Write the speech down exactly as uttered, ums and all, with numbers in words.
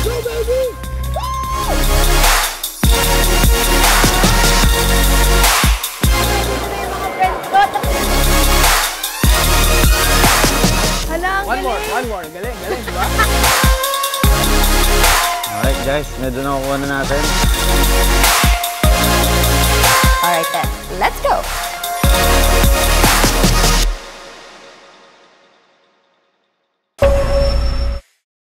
Go, baby! One more, one more. Galing, galing, di ba? Alright guys, medyo nakukuha na natin. Alright then, let's go!